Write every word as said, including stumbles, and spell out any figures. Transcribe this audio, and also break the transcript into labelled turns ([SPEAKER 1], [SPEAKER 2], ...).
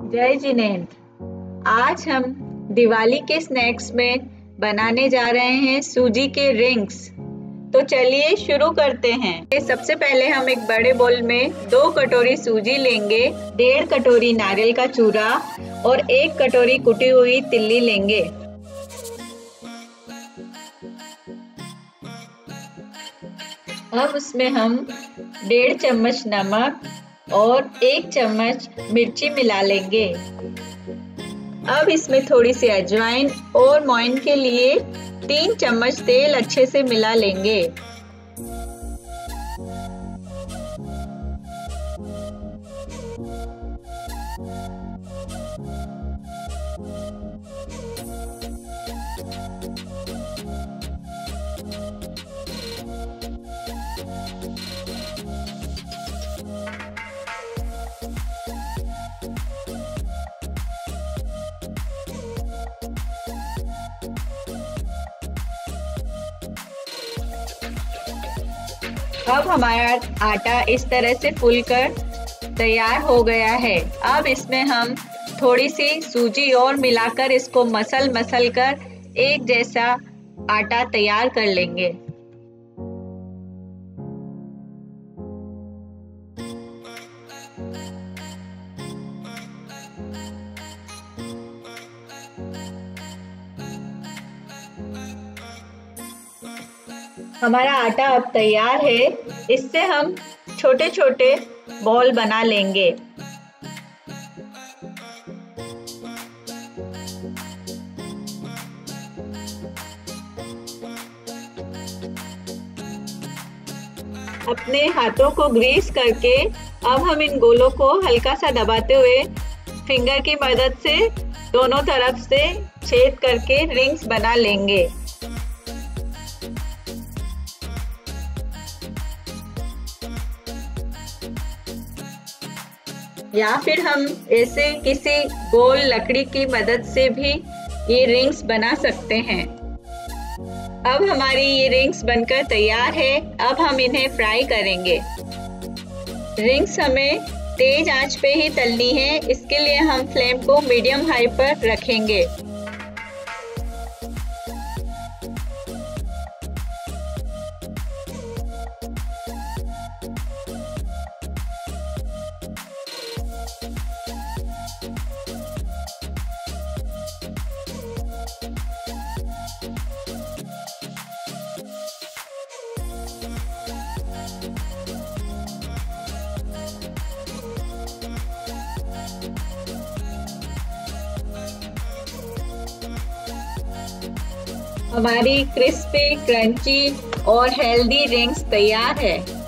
[SPEAKER 1] जय जिनेंद्र। आज हम दिवाली के स्नैक्स में बनाने जा रहे हैं सूजी के रिंग्स। तो चलिए शुरू करते हैं। सबसे पहले हम एक बड़े बोल में दो कटोरी सूजी लेंगे, डेढ़ कटोरी नारियल का चूरा और एक कटोरी कुटी हुई तिल्ली लेंगे। अब उसमें हम डेढ़ चम्मच नमक और एक चम्मच मिर्ची मिला लेंगे। अब इसमें थोड़ी सी अजवाइन और मोइन के लिए तीन चम्मच तेल अच्छे से मिला लेंगे। अब हमारा आटा इस तरह से फूलकर तैयार हो गया है। अब इसमें हम थोड़ी सी सूजी और मिलाकर इसको मसल मसल कर एक जैसा आटा तैयार कर लेंगे। हमारा आटा अब तैयार है। इससे हम छोटे छोटे बॉल बना लेंगे। अपने हाथों को ग्रीस करके अब हम इन गोलों को हल्का सा दबाते हुए फिंगर की मदद से दोनों तरफ से छेद करके रिंग्स बना लेंगे। या फिर हम ऐसे किसी गोल लकड़ी की मदद से भी ये रिंग्स बना सकते हैं। अब हमारी ये रिंग्स बनकर तैयार है। अब हम इन्हें फ्राई करेंगे। रिंग्स हमें तेज आंच पे ही तलनी है, इसके लिए हम फ्लेम को मीडियम हाई पर रखेंगे। हमारी क्रिस्पी, क्रंची और हेल्दी रिंग्स तैयार है।